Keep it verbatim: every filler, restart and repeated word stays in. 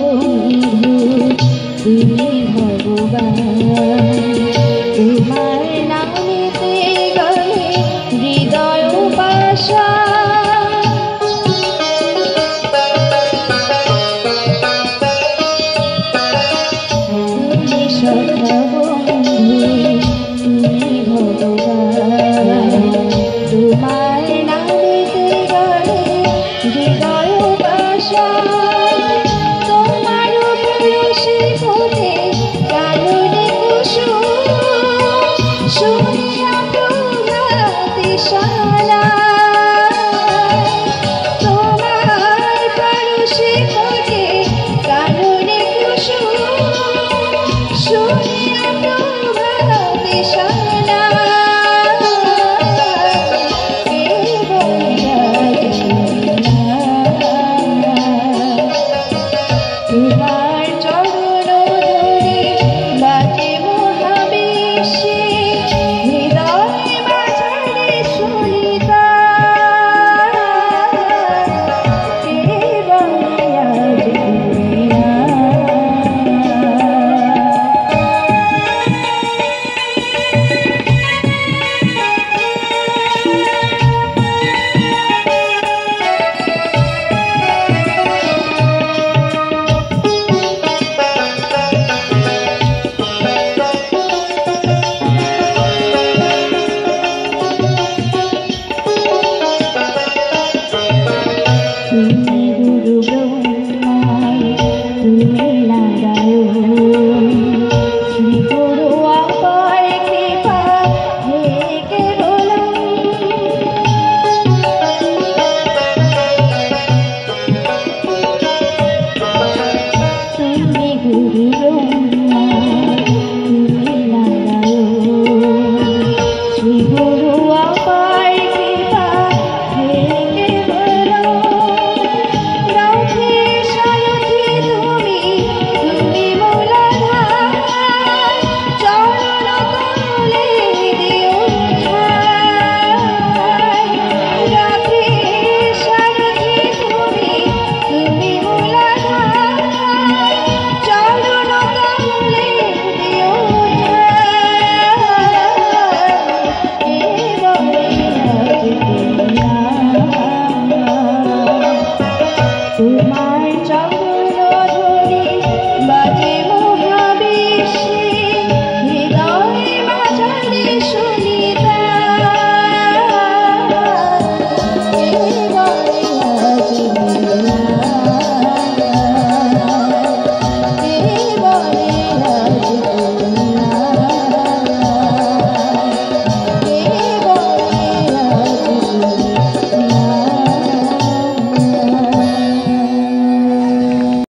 বন্ধু তুমি ভগবান, তোমার নামেতে গলে হৃদয় পাশা। তুমি সখা বন্ধু তুমি ভগবান, তোমার নামেতে গলে হৃদয় পাশা। তোমার পরশে ফোটে কাননে কুসুম, শুনিয়া প্রভাতে সারা। তোমার পরশে ফোটে কাননে কুসুম, শুনিয়া প্রভাতে সারা। তোমার চরণ ধরে বাজে মহাবেশে, হৃদয় বাজারে সলিতা। কে বলে আজ দুনিয়া। তুমি গুরু ব্রহ্মা, তুমি নারায়ণ, শ্রী গুরু আপার কৃপা হে কেবলম। তুমি গুরু